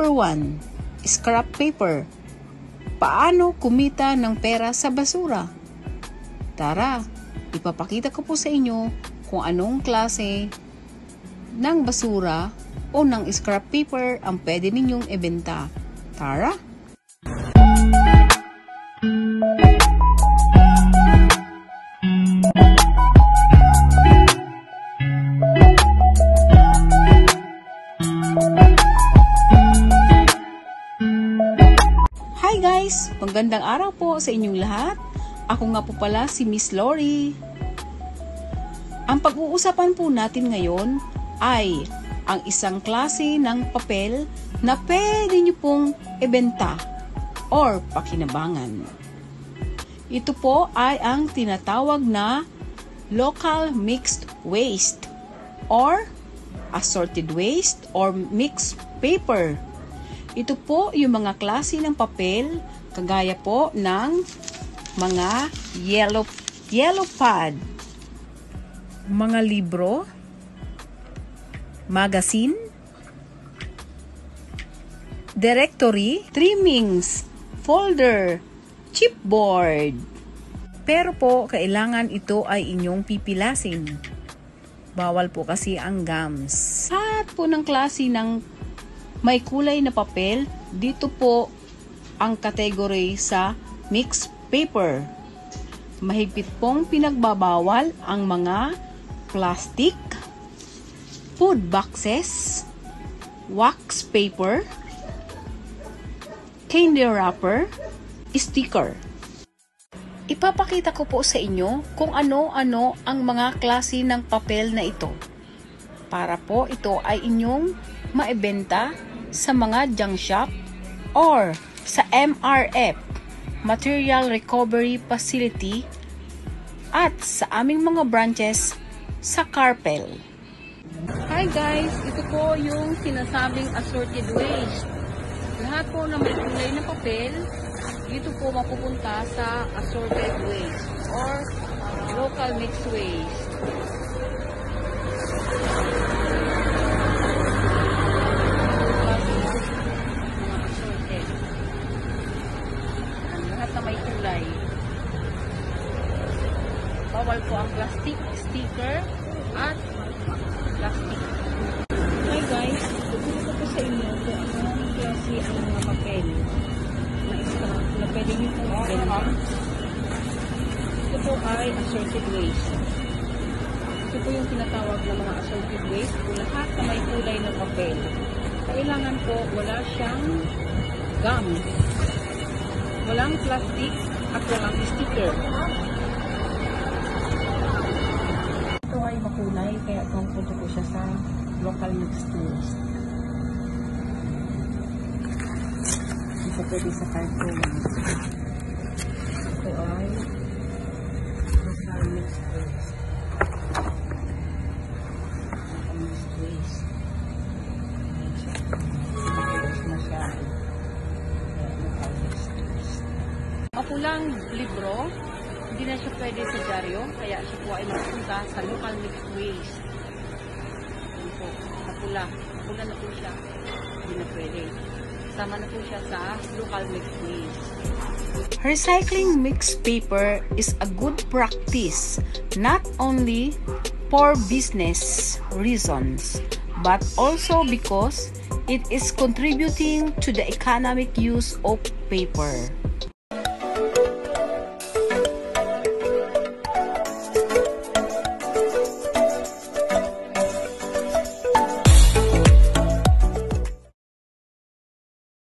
Number 1, scrap paper. Paano kumita ng pera sa basura? Tara, ipapakita ko po sa inyo kung anong klase ng basura o ng scrap paper ang pwede ninyong ibenta. Tara! Hi guys! Magandang araw po sa inyong lahat. Ako nga po pala si Miss Lori. Ang pag-uusapan po natin ngayon ay ang isang klase ng papel na pwede nyo pong ibenta or pakinabangan. Ito po ay ang tinatawag na local mixed waste or assorted waste or mixed paper. Ito po yung mga klase ng papel kagaya po ng mga yellow pad, mga libro, magazine, directory, trimmings, folder, chipboard. Pero po, kailangan ito ay inyong pipilasin. Bawal po kasi ang gums. At po ng klase ng may kulay na papel, dito po ang category sa mixed paper. Mahigpit pong pinagbabawal ang mga plastic, food boxes, wax paper, candy wrapper, sticker. Ipapakita ko po sa inyo kung ano-ano ang mga klase ng papel na ito. Para po ito ay inyong maibenta sa mga junk shop or sa MRF, Material Recovery Facility, at sa aming mga branches sa Carpel. Hi guys! Ito po yung sinasabing assorted waste. Lahat po na may kulay na papel, dito po mapupunta sa assorted waste or local mixed waste. Bawal po ang plastic, sticker, at plastic. Hi guys, tutulong ko po sa inyo kung anong klase ang mga papel na scrap na pwede nyo po ibenta. Ito po ay assorted waste. Ito po yung tinatawag na mga assorted waste. Lahat na may kulay na papel. Kailangan po wala siyang gum, walang plastic, at walang sticker. Ito ay makulay, kaya pupunta po siya sa local mixed waste. Ito pwede sa carton. Ito ay local mixed waste. Local mixed waste. Mapulang libro, hindi na siya pwede sa dyaryo, kaya siya po ay mapunta sa local mixed waste. Yan po, mapula na po siya, hindi na pwede. Sama na po siya sa local mixed waste. Recycling mixed paper is a good practice, not only for business reasons, but also because it is contributing to the economic use of paper.